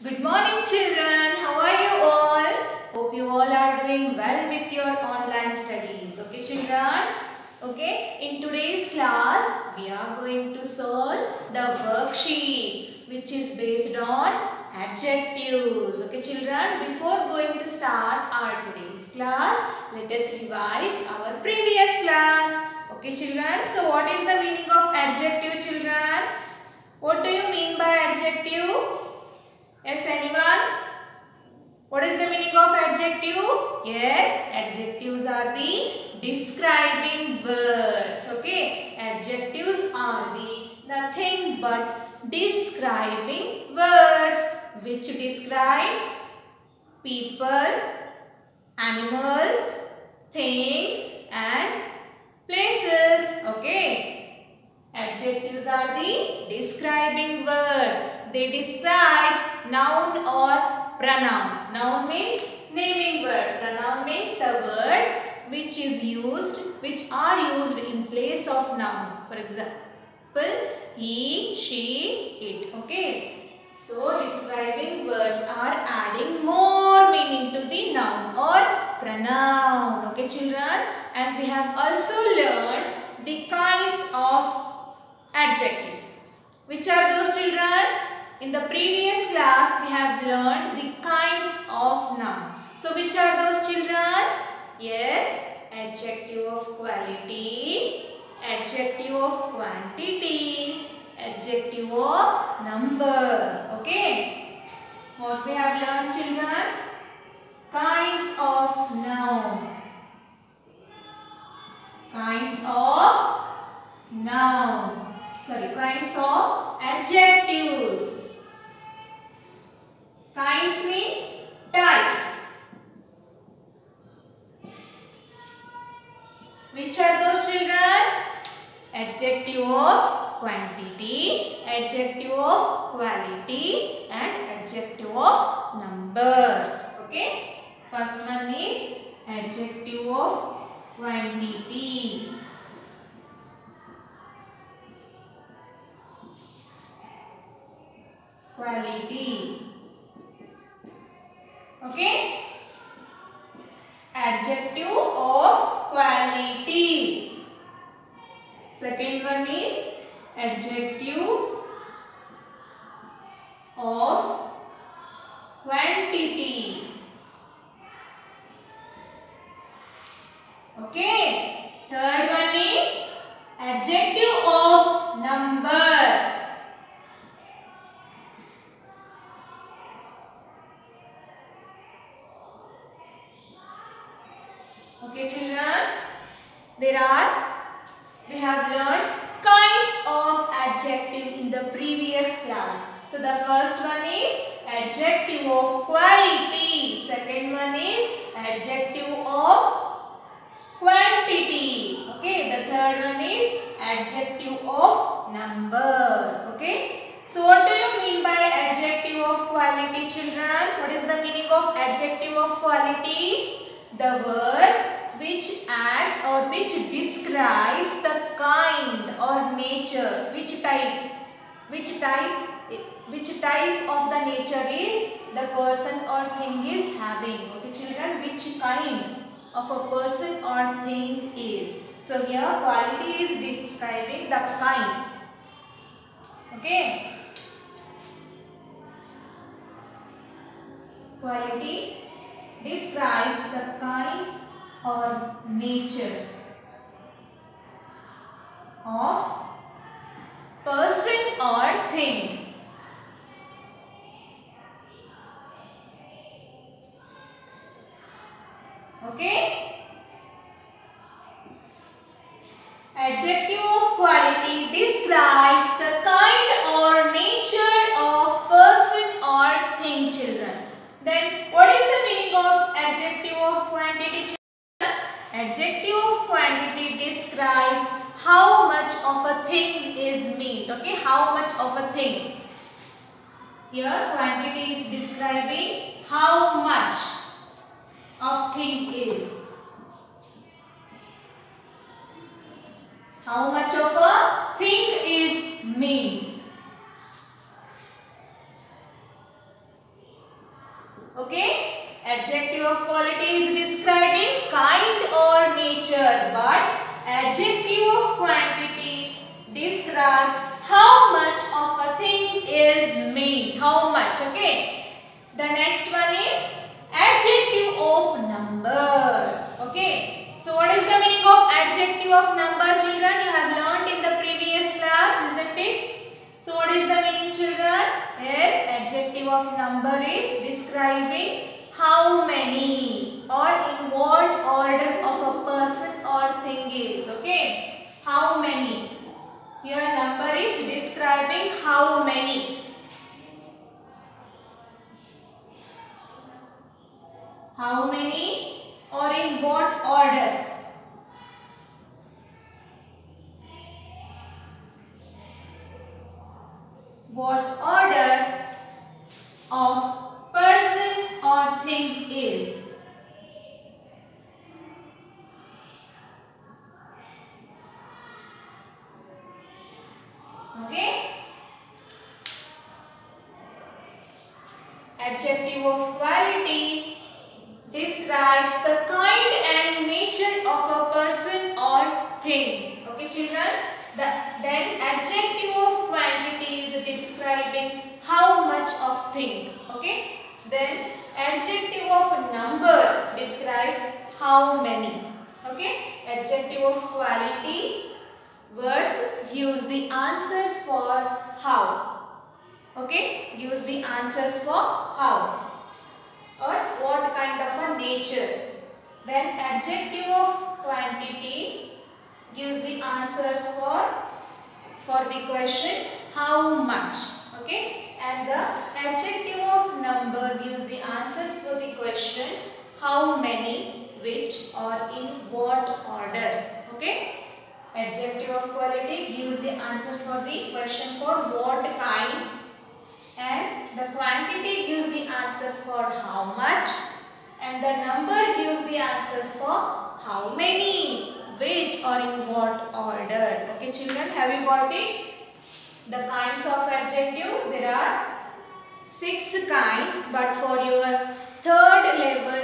Good morning children, how are you all? Hope you all are doing well with your online studies. Okay children? Okay, in today's class we are going to solve the worksheet which is based on adjectives. Okay children, before going to start our today's class, let us revise our previous class. Okay children, so what is the meaning of adjective children? What do you mean by adjective? Yes, anyone? What is the meaning of adjective? Yes, adjectives are the describing words. Okay, adjectives are the nothing but describing words which describes people, animals, things and places. Okay, adjectives are the describing words. They describes noun or pronoun. Noun means naming word. Pronoun means the words which are used in place of noun. For example, he, she, it. Okay. So describing words are adding more meaning to the noun or pronoun. Okay children. And we have also learned the kinds of adjectives. Which are those children? In the previous class we have learned the kinds of noun. So which are those children? Yes, adjective of quality, adjective of quantity, adjective of number. Okay. What we have learned children? Kinds of noun. Kinds of noun. Kinds of adjectives. Kinds means types. Which are those children? Adjective of quantity, adjective of quality and adjective of number. Okay. First one is adjective of quantity. Quality. Okay. Adjective of quality. Second one is adjective of quantity. Okay. Third one is adjective of number. Okay children, we have learned kinds of adjective in the previous class. So the first one is adjective of quality, second one is adjective of quantity. Okay, the third one is adjective of number. Okay, so what do you mean by adjective of quality children? What is the meaning of adjective of quality? The words which adds or which describes the kind or nature, which type of the nature is the person or thing is having. Okay children, which kind of a person or thing is. So here quality is describing the kind. Okay. Quality describes the kind or nature of person or thing. Okay. Adjective of quality describes the kind or nature of person or thing children. Then what is the meaning of adjective of quantity children? Adjective of quantity describes how much of a thing is meant. Okay, how much of a thing. Here quantity is describing how much of thing is. How much of a thing is meant. Okay? Adjective of quality is describing kind or nature, but adjective of quantity describes how much of a thing is meant. How much? Okay? The next one is adjective of number. Okay? So what is the meaning of adjective of number, children? You have learned in the previous class, isn't it? So what is the meaning, children? Yes, adjective of number is describing how many or in what order of a person or thing is. Okay? How many. Here number is describing how many. How many or in what order. What order of person or thing is. Okay? Adjective of quality describes the kind and nature of a person or thing. Okay, children? Then adjective of quantity is describing how much of thing. Okay? Then adjective of number describes how many. Okay? Adjective of quality words gives the answers for how. Okay? Gives the answers for how or what kind of a nature. Then adjective of quantity gives the answers for the question how much. Okay? And the adjective of number gives the answers for the question how many, which or in what order. Okay? Adjective of quality gives the answer for the question for what kind, and the quantity gives the answers for how much, and the number gives the answers for how many, which or in what order. Okay, children, have you got it? The kinds of adjective, there are 6 kinds, but for your third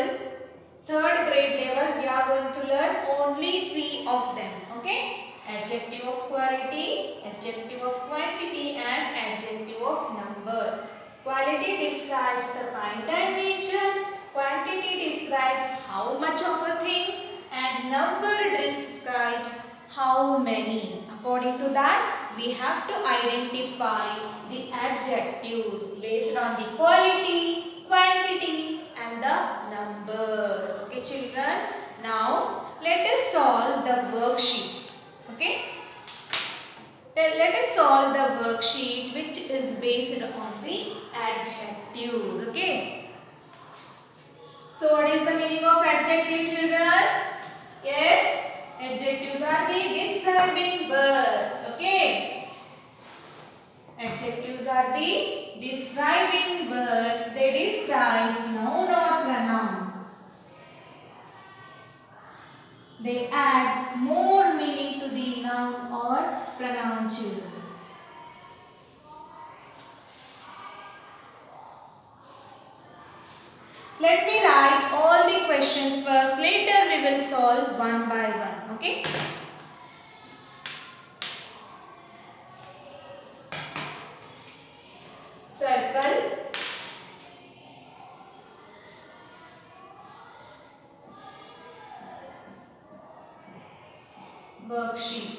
grade level, we are going to learn only 3 of them. Okay? Adjective of quality, adjective of quantity, and adjective of number. Quality describes the kind and nature, quantity describes how much of a thing, and number describes how many. According to that, we have to identify the adjectives based on the quality, quantity, and the number. Okay, children? Now, let us solve the worksheet. Okay? Let us solve the worksheet which is based on the adjectives. Okay? So, what is the meaning of adjective, children? Yes? Adjectives are the describing words. Okay? Adjectives are the describing words. They describe noun or pronoun. They add more meaning to the noun or pronoun, children. Let me write all the questions first. Later we will solve one by one. Okay? Circle. Worksheet.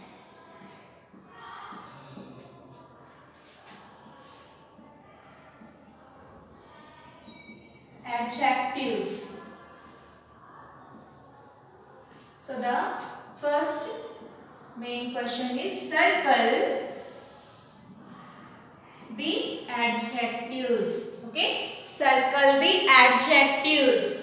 Adjectives. So the first main question is circle the adjectives. Okay? Circle the adjectives.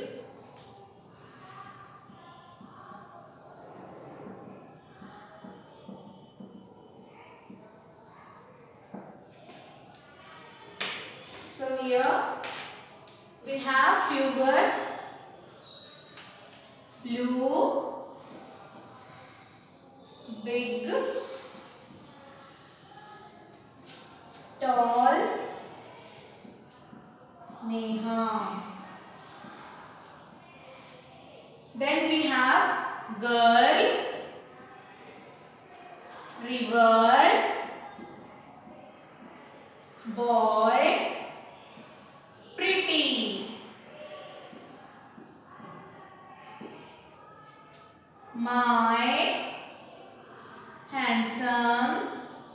So here we have few words: blue, big, tall, Neha. girl, river, boy, pretty. My, handsome,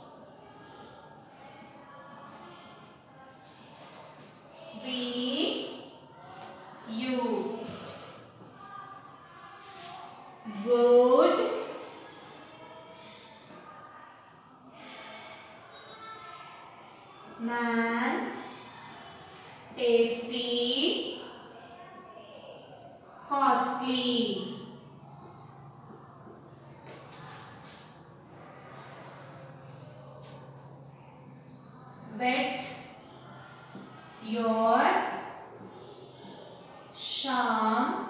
we, you. Good, man, tasty, costly. Wet your sham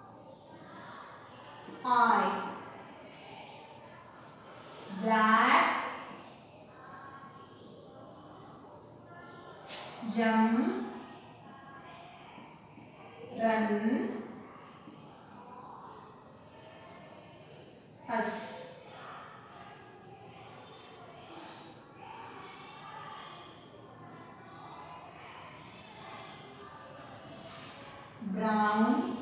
eye. Black, jump, run, us. Brown,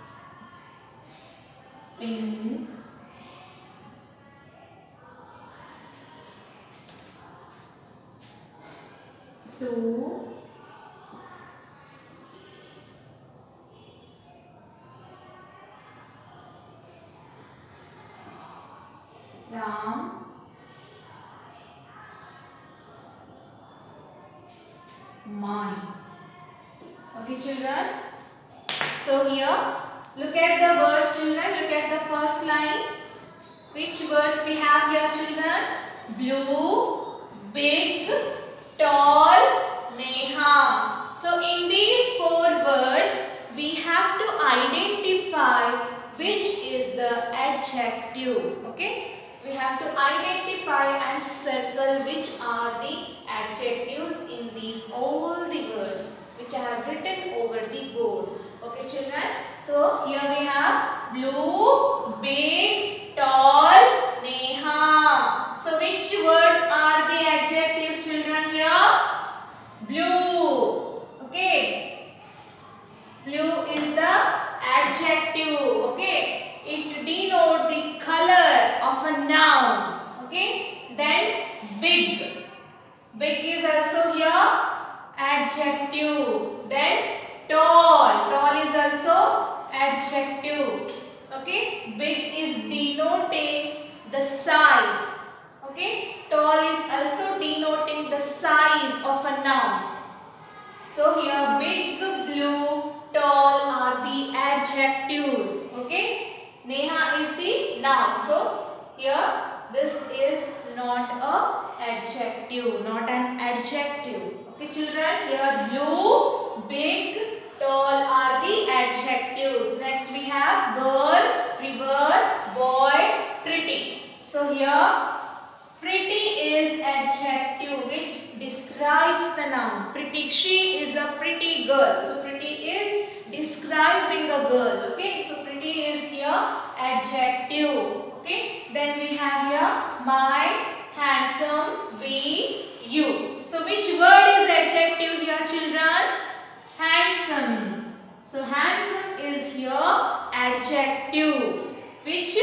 pink, two, Ram, mine. Okay, children. So here, look at the words, children. Look at the first line. Which words we have here, children? Blue, big, tall, Neha. So in these four words, we have to identify which is the adjective. Okay? We have to identify and circle which are the adjectives in these all the words which I have written over the board. Okay, children. So here we have blue, big, tall, Neha. So which words are the adjectives, children, here? Blue. Okay. Blue is the adjective. Okay. It denotes the color of a noun. Okay. Then big. Big is also here adjective. Then tall. Tall is also adjective. Okay. Big is denoting the size. Okay. Tall is also denoting the size of a noun. So here big, blue, tall are the adjectives. Okay. Neha is the noun. So here this is not a adjective. Not an adjective. Okay, children. Here blue, big, tall are the adjectives. Next we have girl, river, boy, pretty. So here pretty is adjective which describes the noun. Pretty, she is a pretty girl. So pretty is describing a girl. Okay, so pretty is here adjective. Okay, then we have here my, handsome, we, you. So which word is adjective here, children? Handsome. So handsome is here adjective which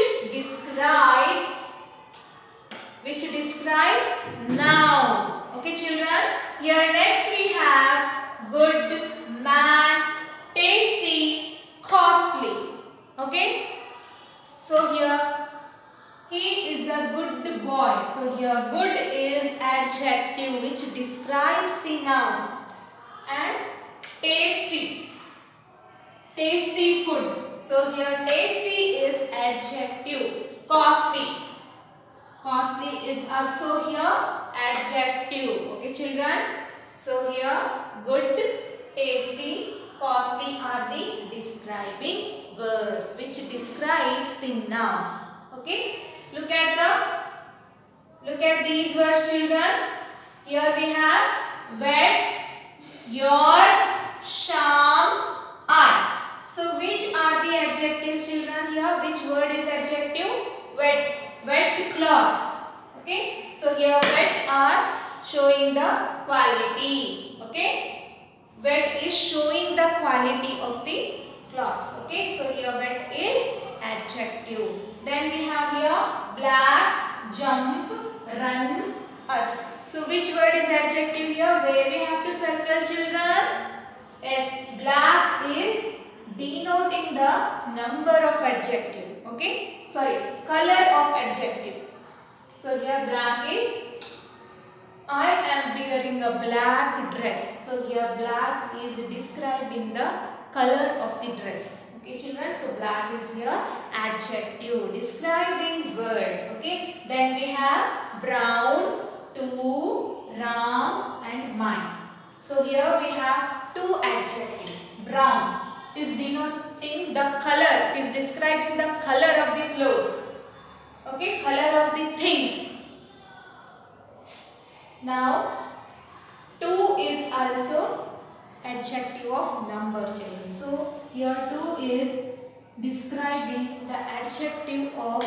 describes noun. Okay, children. Here next we have good, man, tasty, costly. Okay. So here he is a good boy. So here good is adjective which describes the noun. And tasty. Tasty food. So here tasty is adjective. Costly. Costly is also here adjective. Okay, children. So here good, tasty, costly are the describing words which describes the nouns. Okay. Look at these words, children. Here we have wet your sham eye. So which are the adjectives, children, here? Which word is adjective? here wet are showing the quality. Okay, wet is showing the quality of the clothes. Okay, so here wet is adjective. Then we have here black, jump, run, us. So which word is adjective here? Where we have to circle, children? Yes, black is denoting the number of adjective. Okay, sorry, color of adjective. So here black is, I am wearing a black dress. So here black is describing the color of the dress. Okay children, so black is here adjective, describing word. Okay, then we have brown, to, Ram and mine. So here we have two adjectives. Brown is denoting the color, it is describing the color of the clothes. Okay, color of the things. Now 2 is also adjective of number, children. So here 2 is describing the adjective of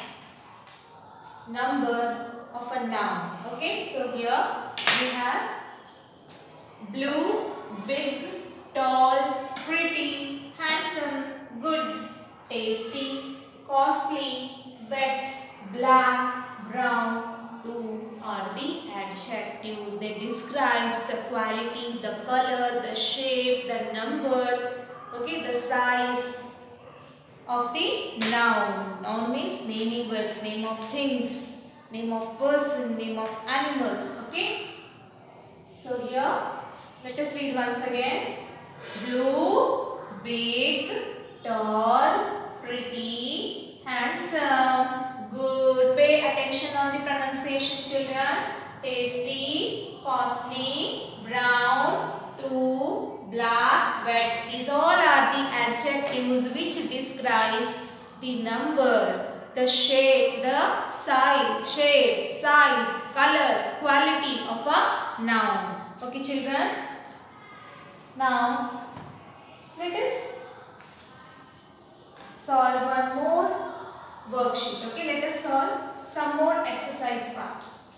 number of a noun. Okay, so here we have blue, big, tall, pretty, handsome, good, tasty, costly, wet, black, brown. 2 are the adjectives. They describes the quality, the color, the shape, the number, okay, the size of the noun. Noun means naming words, name of things, name of person, name of animals. Okay. So here, let us read once again. Blue, big, tall, pretty, handsome, good. Pay attention on the pronunciation, children. Tasty, costly, brown, to, black, wet. These all are the adjectives which describes the number, the shape, the size, color, quality of a noun. Okay children. Now let us solve one more worksheet. Okay, let us solve some more exercise part.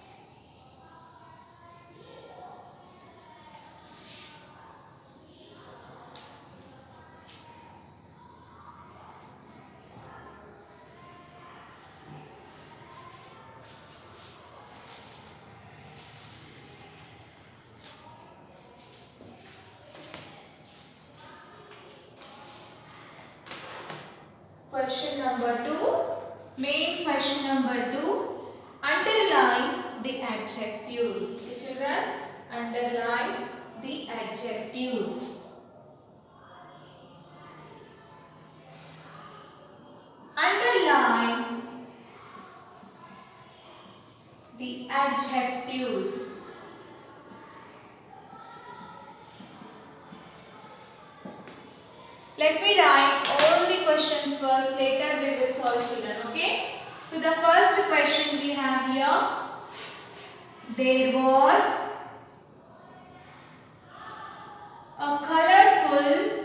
Question number 2, main question number 2, underline the adjectives. Okay, children, underline the adjectives. Underline the adjectives. Let me write all the questions first, later we will solve, children. Okay. So the first question we have here. There was a colorful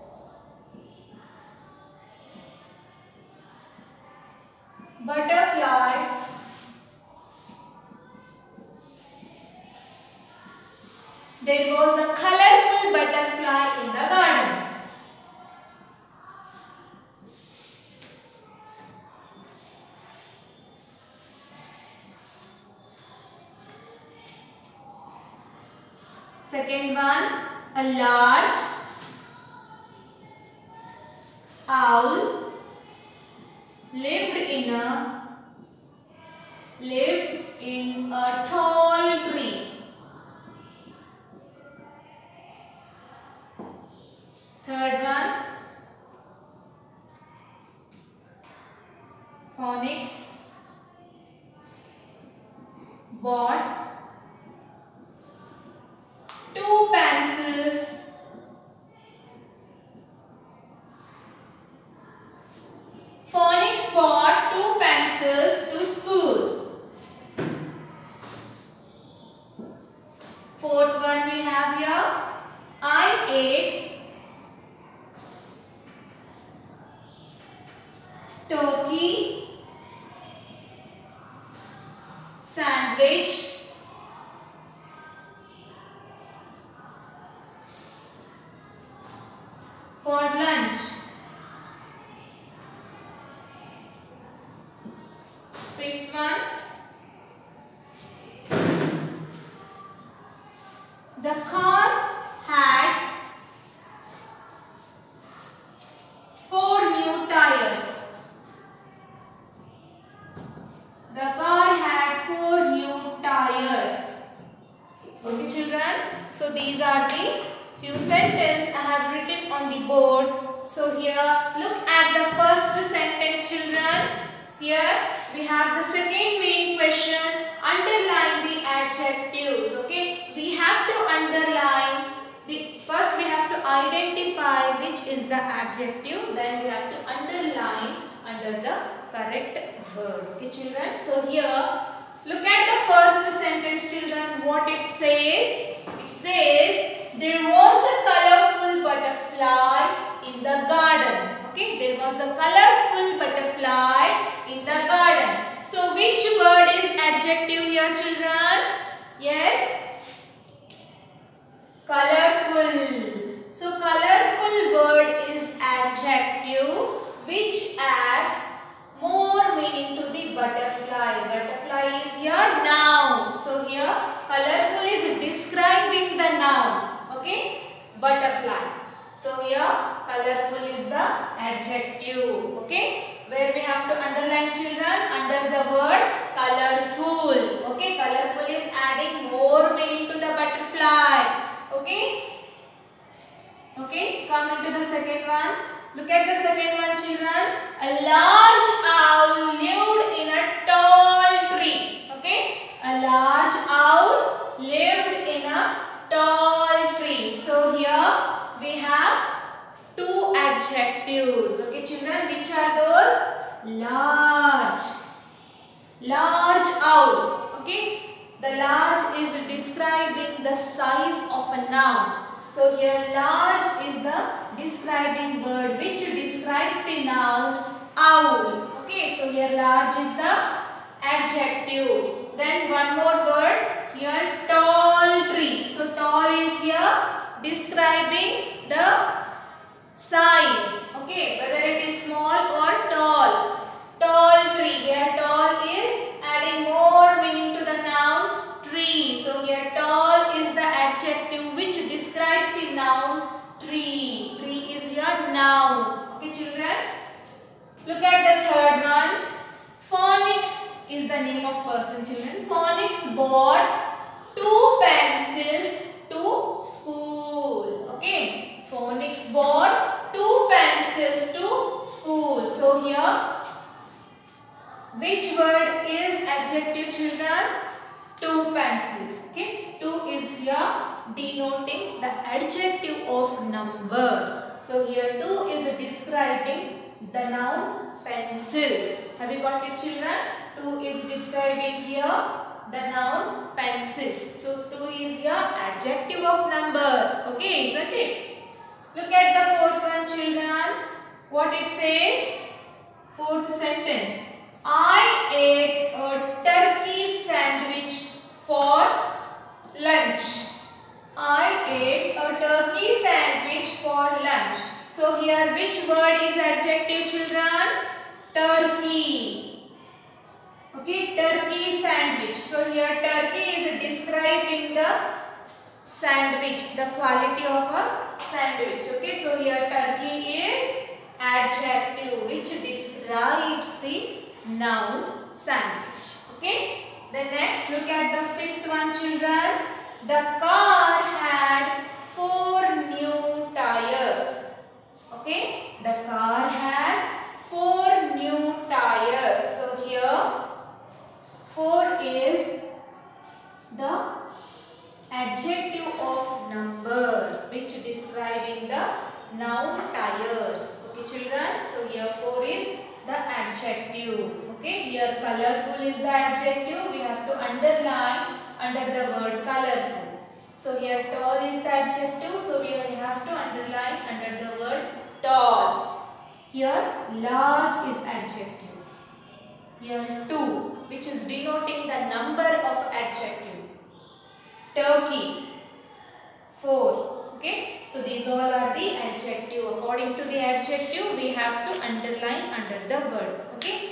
butterfly There was a colorful butterfly in the garden. Second one, a large owl lived in a tall tree. Third one, Phoenix bought 2 pencils Phoenix bought 2 pencils to school. Fourth one we have here, I ate turkey sandwich The car had 4 new tires. The car had 4 new tires. Okay, children. So these are the few sentences I have written on the board. So here, look at the first sentence, children. Here we have the second main question. Underline the adjectives. Okay, we have to underline the first. We have to identify which is the adjective. Then we have to underline under the correct word. Okay, children. So here, look at the first sentence, children. What it says? It says there was a colorful butterfly in the garden. Okay, there was a colorful butterfly in the garden. So which word is adjective here, children? Yes, colorful. So colorful word is adjective which adds more meaning to the butterfly. Butterfly is here noun. So here colorful is describing the noun. Okay, butterfly. So here colorful is the adjective. Okay, where we have to underline, children, under the word colorful. Okay, colorful is adding more meaning to the butterfly. Okay. Okay, come into the second one. Look at the second one, children. A large owl lived in a tall tree. Okay, a large owl lived in a tall tree. So here we have two adjectives. Okay, children, which are those? Large. Large owl. Okay, the large is describing the size of a noun. So here large is the describing word which describes the noun owl. Okay, so here large is the adjective. Then one more word here, tall tree. So tall is here describing the size. Okay, whether it is small or tall. Tall tree. Here tall is adding more meaning to the noun tree. So here tall is the adjective which describes the noun tree. Tree is your noun. Okay, children. Look at the third one. Phonics is the name of person, children. Phonics bought 2 pencils to school. Okay. Phonics bought 2 pencils to school. So here, which word is adjective, children? 2 pencils. Okay. 2 is here denoting the adjective of number. So here 2 is describing the noun pencils. Have you got it, children? 2 is describing here the noun pencils. So 2 is here adjective of number. Okay, isn't it? Look at the fourth one, children. What it says? Fourth sentence. I ate a turkey sandwich for lunch. I ate a turkey sandwich for lunch. So here which word is adjective, children? Turkey. Okay, turkey sandwich. So here turkey is describing the sandwich, the quality of a sandwich. Okay, so here turkey is adjective which describes the noun sandwich. Okay, then next look at the fifth one, children. The car had 4 new tires. Okay, the car had 4 new tires. So here 4 is the adjective of number which describing the noun tires. Okay, children. So here 4 is the adjective. Okay, here colorful is the adjective. We have to underline under the word colorful. So here tall is the adjective. So we have to underline under the word tall. Here large is adjective. Here 2 which is denoting the number of adjective. Turkey 4. Okay, so these all are the adjective. According to the adjective, we have to underline under the word. Okay,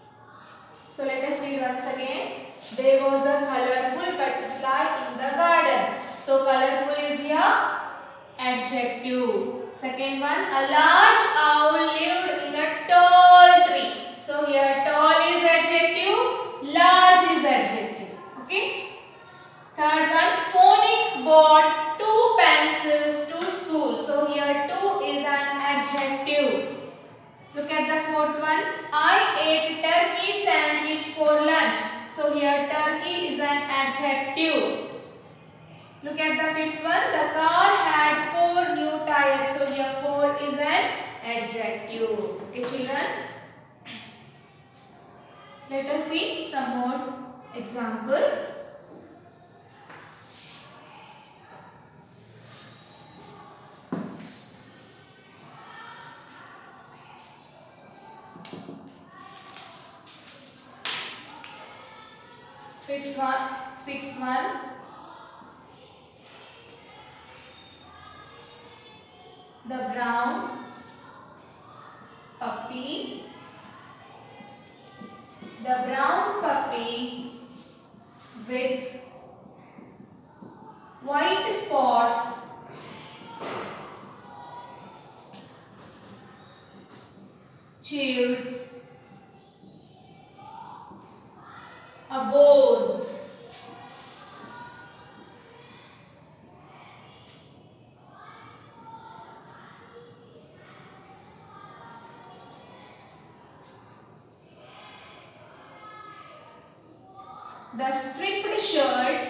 so let us read once again. There was a colorful butterfly in the garden. So colorful is here adjective. Second one, a large owl lived in a tall tree. So here tall is adjective, large is adjective. Okay. Third one, Phonics bought 2 pencils to school. So here 2 is an adjective. Look at the fourth one. I ate turkey sandwich for lunch. So here turkey is an adjective. Look at the fifth one. The car had 4 new tires. So here 4 is an adjective. Okay children. Let us see some more examples. Fifth one, sixth one. The brown puppy. The brown puppy with white spots chewed a bone. The striped shirt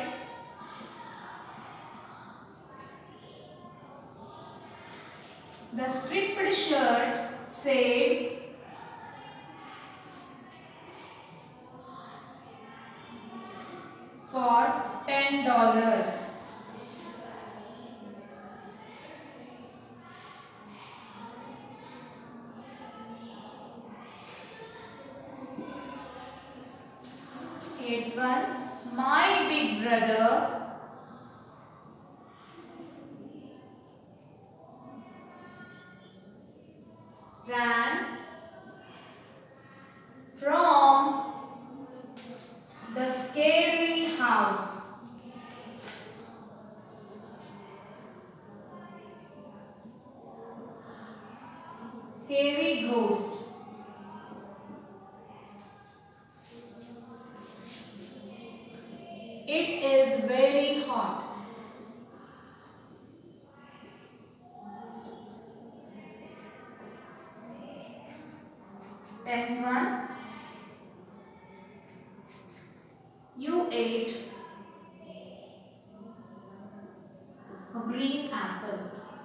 said for $10. Eighth one, my big brother ran from the scary house. Scary ghost. It is very hot. Tenth one. You ate a green apple.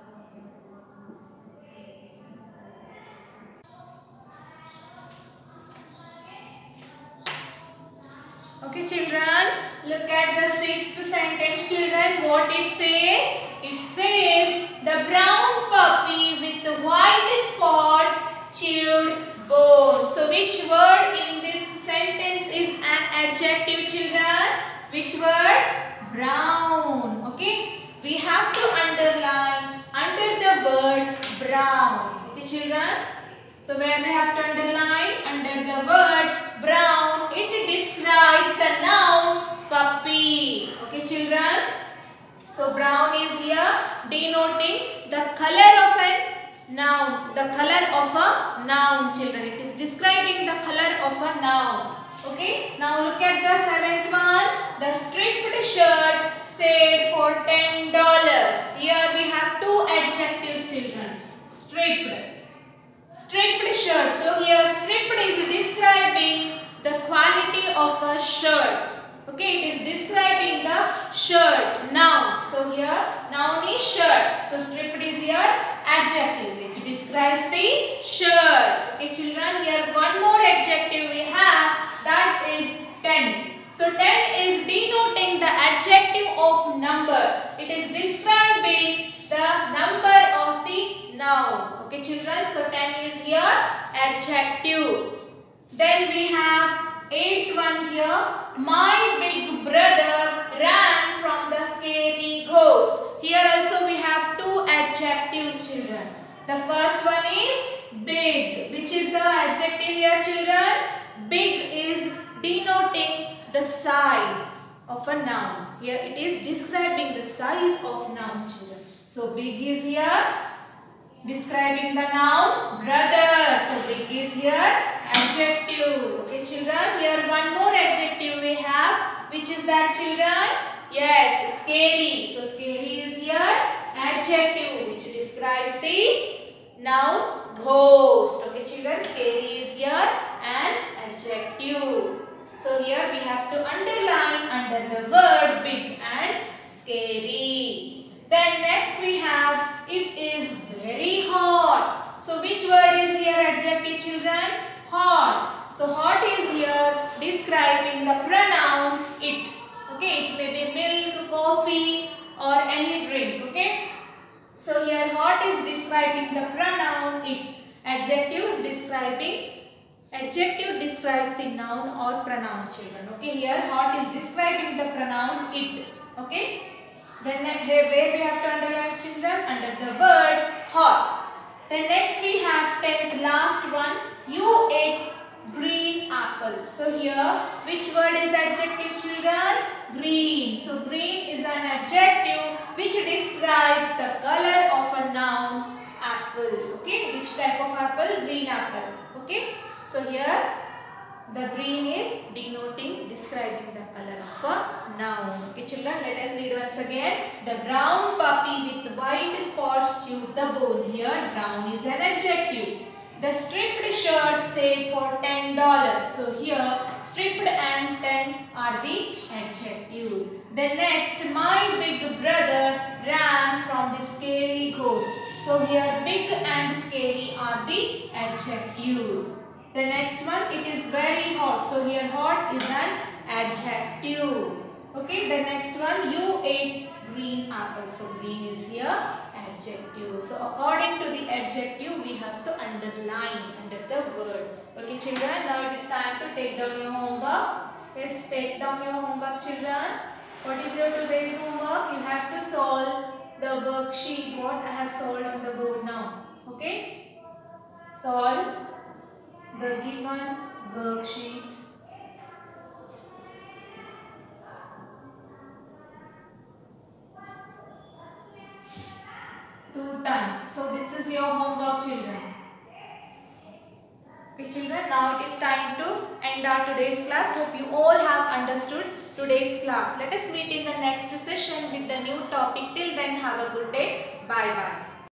Okay children, look at the sixth sentence children. What it says? It says the brown puppy with the white spots chewed bone. So which word in this sentence is an adjective children? Which word? Brown. Okay. We have to underline under the word brown. Okay children. So where we have to underline? Under the word brown, it describes the noun puppy. Okay children. So brown is here denoting the color of a noun. The color of a noun children. It is describing the color of a noun. Okay. Now look at the seventh one. The striped shirt said for $10. Here we have two adjectives children. Striped. Striped shirt. So here striped is describing the quality of a shirt. Okay, it is describing the shirt, noun. So here noun is shirt. So striped is here adjective which describes the shirt. Okay children, here one more adjective we have, that is 10. So 10 is denoting the adjective of number. It is describing the number of the noun. Okay children, so 10 is here adjective. Then we have 8th one here. My big brother ran from the scary ghost. Here also we have two adjectives children. The first one is big. Which is the adjective here children? Big is denoting the size. of a noun. Here it is describing the size of noun, children. So big is here describing the noun brother. So big is here adjective. Okay children, here one more adjective we have. Which is that children? Yes, scary. So scary is here adjective which describes the noun ghost. Okay children, scary is here an adjective. So here we have to underline under the word big and scary. Then next we have it is very hot. So which word is here adjective children? Hot. So hot is here describing the pronoun it. Okay, it may be milk, coffee or any drink. Okay. So here hot is describing the pronoun it. Adjective describes the noun or pronoun children. Okay, here hot is describing the pronoun it. Okay. Then here where we have to underline children? Under the word hot. Then next we have 10th last one. You ate green apple. So here which word is adjective children? Green. So green is an adjective which describes the color of a noun apple. Okay, which type of apple? Green apple. Okay, so here the green is describing the color of a noun. Okay children, let us read once again. The brown puppy with white spots chewed the bone. Here brown is an adjective. The striped shirt said for $10. So here striped and 10 are the adjectives. Then next, my big brother ran from the scary ghost. So here big and scary are the adjectives. The next one, it is very hot. So here hot is an adjective. Okay, the next one, you ate green apple. So green is here adjective. So according to the adjective, we have to underline under the word. Okay children, now it is time to take down your homework. Yes, take down your homework children. What is your today's homework? You have to solve the worksheet what I have solved on the board now. Okay, solve the given worksheet. Two times. So this is your homework children. Okay children, now it is time to end our today's class. Hope you all have understood today's class. Let us meet in the next session with the new topic. Till then, have a good day. Bye bye.